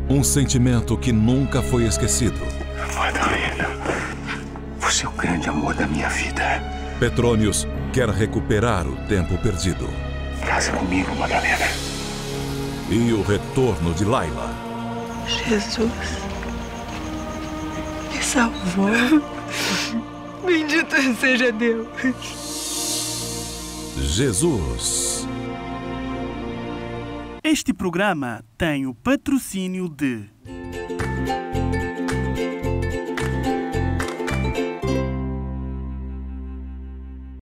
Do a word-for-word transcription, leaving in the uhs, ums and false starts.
Um sentimento que nunca foi esquecido. Madalena, você é o grande amor da minha vida. Petrônios quer recuperar o tempo perdido. Casa comigo, Madalena. E o retorno de Laila. Jesus me salvou. Bendito seja Deus. Jesus. Este programa tem o patrocínio de